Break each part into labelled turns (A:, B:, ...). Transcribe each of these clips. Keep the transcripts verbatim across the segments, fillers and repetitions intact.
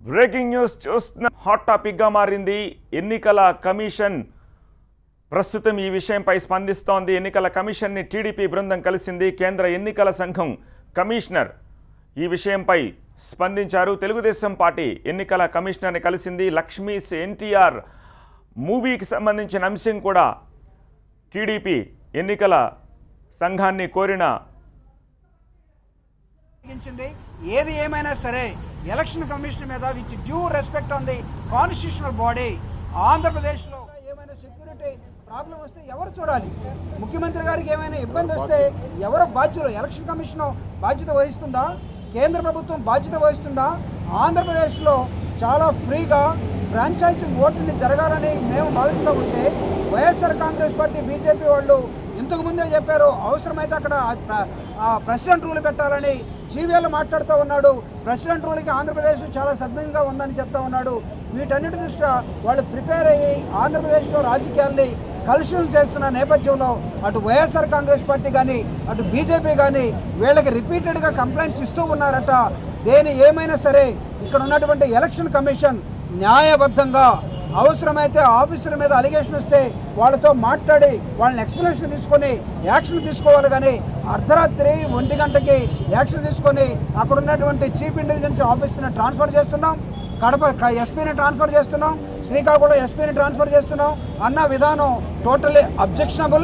A: Breaking news చూస్తున్న hot topic గా మారింది. ఎన్నికల కమిషన్ ప్రస్తుతం ఈ విషయంపై స్పందిస్తోంది. ఎన్నికల కమిషన్ ని టీడీపీ బృందం కలిసింది. కేంద్ర ఎన్నికల సంఘం కమిషనర్ ఈ విషయంపై స్పందించారు. తెలుగుదేశం పార్టీ ఎన్నికల కమిషనర్ ని కలిసింది. లక్ష్మీస్ ఎన్టీఆర్ మూవీకి సంబంధించిన అంశం కూడా టీడీపీ ఎన్నికల సంఘాన్ని కోరిన
B: ఏది ఏమైనా సరే ఎలక్షన్ కమిషన్ మీద with due respect on the constitutional body ఆంధ్రప్రదేశ్లో ఏమైనా సెక్యూరిటీ ప్రాబ్లం వస్తే ఎవరు చూడాలి? ముఖ్యమంత్రి గారికి ఏమైనా ఇబ్బంది వస్తే ఎవరు బాధ్యులు? ఎలక్షన్ కమిషన్ బాధ్యత వహిస్తుందా? కేంద్ర ప్రభుత్వం బాధ్యత వహిస్తుందా? ఆంధ్రప్రదేశ్లో చాలా ఫ్రీగా ఫ్రాంచైజింగ్ ఓటుని జరగాలని మేము భావిస్తూ ఉంటే వైఎస్ఆర్ కాంగ్రెస్ పార్టీ బీజేపీ వాళ్ళు ఇంతకు ముందే చెప్పారు అవసరమైతే అక్కడ ప్రెసిడెంట్ రూల్ పెట్టాలని. జీవీఎల్ మాట్లాడుతూ ఉన్నాడు, ప్రెసిడెంట్ రూల్కి ఆంధ్రప్రదేశ్ చాలా సిద్ధంగా ఉందని చెప్తా ఉన్నాడు. వీటన్నిటి దృష్ట్యా వాళ్ళు ప్రిపేర్ అయ్యి ఆంధ్రప్రదేశ్లో రాజకీయాల్ని కలుషితం చేస్తున్న నేపథ్యంలో అటు వైఎస్ఆర్ కాంగ్రెస్ పార్టీ కానీ అటు బీజేపీ కానీ వీళ్ళకి రిపీటెడ్గా కంప్లైంట్స్ ఇస్తూ ఉన్నారట. దేని ఏమైనా సరే ఇక్కడ ఉన్నటువంటి ఎలక్షన్ కమిషన్ న్యాయబద్ధంగా అవసరమైతే ఆఫీసర్ మీద అలిగేషన్ వస్తే వాళ్ళతో మాట్లాడి వాళ్ళని ఎక్స్ప్లెనేషన్ తీసుకొని యాక్షన్ తీసుకోవాలి. కానీ అర్ధరాత్రి ఒంటి గంటకి యాక్షన్ తీసుకొని అక్కడ ఉన్నటువంటి చీఫ్ ఇంటెలిజెన్స్ ఆఫీసర్ని ట్రాన్స్ఫర్ చేస్తున్నాం, కడప ఎస్పీని ట్రాన్స్ఫర్ చేస్తున్నాం, శ్రీకాకుళం ఎస్పీని ట్రాన్స్ఫర్ చేస్తున్నాం అన్న విధానం టోటల్లీ అబ్జెక్షనబుల్.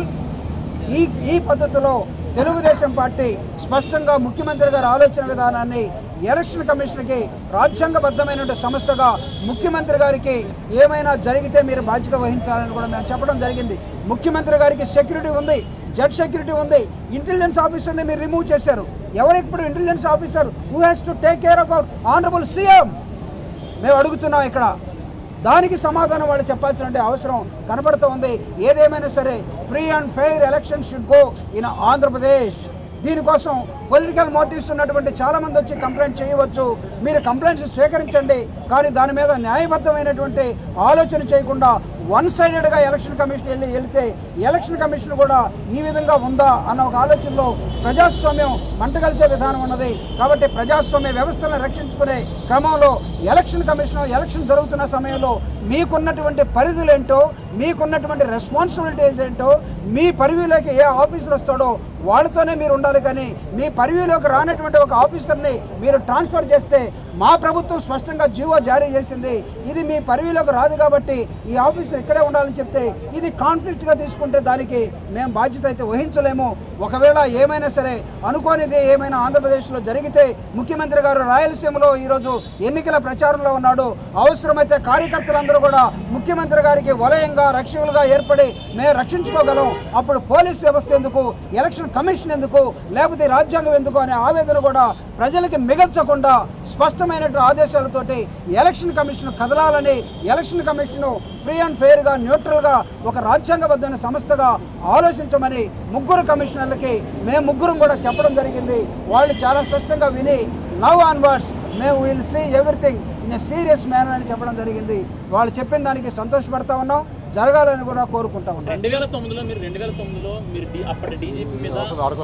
B: ఈ ఈ పద్ధతిలో తెలుగుదేశం పార్టీ స్పష్టంగా ముఖ్యమంత్రి గారి ఆలోచన విధానాన్ని ఎలక్షన్ కమిషన్కి రాజ్యాంగబద్ధమైనటువంటి సంస్థగా ముఖ్యమంత్రి గారికి ఏమైనా జరిగితే మీరు బాధ్యత వహించాలని కూడా మేము చెప్పడం జరిగింది. ముఖ్యమంత్రి గారికి సెక్యూరిటీ ఉంది, జడ్ సెక్యూరిటీ ఉంది. ఇంటెలిజెన్స్ ఆఫీసర్ని మీరు రిమూవ్ చేశారు. ఎవరు ఇప్పుడు intelligence officer who has to take care of our honourable CM మేము అడుగుతున్నాం. ఇక్కడ దానికి సమాధానం వాళ్ళు చెప్పాల్సిన అవసరం కనబడుతూ ఉంది. ఏదేమైనా సరే free and fair election should go in Andhra Pradesh. దీనికోసం పొలిటికల్ మోటివ్స్ ఉన్నటువంటి చాలామంది వచ్చి కంప్లైంట్ చేయవచ్చు. మీరు కంప్లైంట్స్ స్వీకరించండి, కానీ దాని మీద న్యాయబద్ధమైనటువంటి ఆలోచన చేయకుండా వన్ సైడెడ్గా ఎలక్షన్ కమిషన్ వెళ్ళి వెళితే ఎలక్షన్ కమిషన్ కూడా ఈ విధంగా ఉందా అన్న ఒక ఆలోచనలో ప్రజాస్వామ్యం మంటగలిసే విధానం ఉన్నది. కాబట్టి ప్రజాస్వామ్య వ్యవస్థను రక్షించుకునే క్రమంలో ఎలక్షన్ కమిషన్ ఎలక్షన్ జరుగుతున్న సమయంలో మీకున్నటువంటి పరిధులేంటో మీకున్నటువంటి రెస్పాన్సిబిలిటీస్ ఏంటో మీ పరిధిలోకి ఏ ఆఫీసర్ వస్తాడో వాళ్ళతోనే మీరు ఉండాలి. కానీ మీ పరిధిలోకి రానటువంటి ఒక ఆఫీసర్ని మీరు ట్రాన్స్ఫర్ చేస్తే మా ప్రభుత్వం స్పష్టంగా జీవో జారీ చేసింది, ఇది మీ పరిధిలోకి రాదు కాబట్టి ఈ ఆఫీసర్ ఇక్కడే ఉండాలని చెప్తే ఇది కాన్ఫ్లిక్ట్గా తీసుకుంటే దానికి మేము బాధ్యత అయితే వహించలేము. ఒకవేళ ఏమైనా సరే అనుకోనిది ఏమైనా ఆంధ్రప్రదేశ్లో జరిగితే ముఖ్యమంత్రి గారు రాయలసీమలో ఈరోజు ఎన్నికల ప్రచారంలో ఉన్నాడు. అవసరమైతే కార్యకర్తలందరూ కూడా ముఖ్యమంత్రి గారికి వలయంగా రక్షకులుగా ఏర్పడి మేము రక్షించుకోగలం. అప్పుడు పోలీస్ వ్యవస్థ ఎందుకు, ఎలక్షన్ కమిషన్ ఎందుకు, లేకపోతే రాజ్యాంగం ఎందుకు అనే ఆవేదన కూడా ప్రజలకి మిగల్చకుండా స్పష్టమైనటువంటి ఆదేశాలతోటి ఎలక్షన్ కమిషన్ కదలాలని, ఎలక్షన్ కమిషన్ ఫ్రీ అండ్ ఫెయిర్గా న్యూట్రల్గా ఒక రాజ్యాంగబద్ధమైన సంస్థగా ఆలోచించమని ముగ్గురు కమిషనర్లకి మేము ముగ్గురం కూడా చెప్పడం జరిగింది. వాళ్ళు చాలా స్పష్టంగా విని నవ్ ఆన్వర్డ్స్ మేము will see everything in a serious manner అని చెప్పడం జరిగింది. వాళ్ళు చెప్పిన దానికి సంతోషపడతా ఉన్నాం, జరగాలని కూడా కోరుకుంటా ఉన్నాం.
C: రెండు వేల తొమ్మిదిలో మీరు రెండు వేల తొమ్మిదిలో మీరు అప్పటి డీజీపీ మీద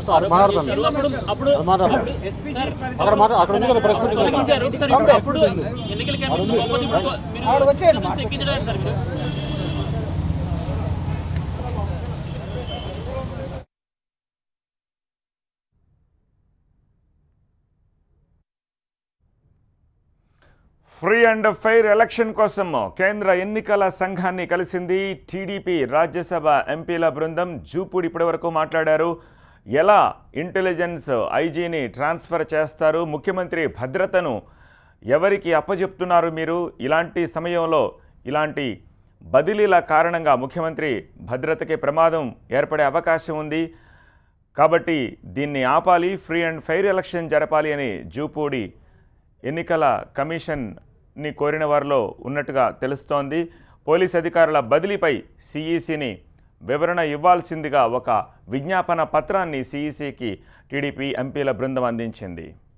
A: ఫ్రీ అండ్ ఫెయిర్ ఎలక్షన్ కోసం కేంద్ర ఎన్నికల సంఘాన్ని కలిసింది టీడీపీ రాజ్యసభ ఎంపీల బృందం. జూపూడి ఇప్పటివరకు మాట్లాడారు. ఎలా ఇంటెలిజెన్స్ ఐజీని ట్రాన్స్ఫర్ చేస్తారు, ముఖ్యమంత్రి భద్రతను ఎవరికి అప్పచెప్తున్నారు మీరు, ఇలాంటి సమయంలో ఇలాంటి బదిలీల కారణంగా ముఖ్యమంత్రి భద్రతకి ప్రమాదం ఏర్పడే అవకాశం ఉంది కాబట్టి దీన్ని ఆపాలి, ఫ్రీ అండ్ ఫెయిర్ ఎలక్షన్ జరపాలి అని జూపూడి ఎన్నికల కమిషన్ని కోరిన వారిలో ఉన్నట్టుగా తెలుస్తోంది. పోలీస్ అధికారుల బదిలీపై సిఈసిని వివరణ ఇవ్వాల్సిందిగా ఒక విజ్ఞాపన పత్రాన్ని సిఈసికి టీడీపీ ఎంపీల బృందం అందించింది.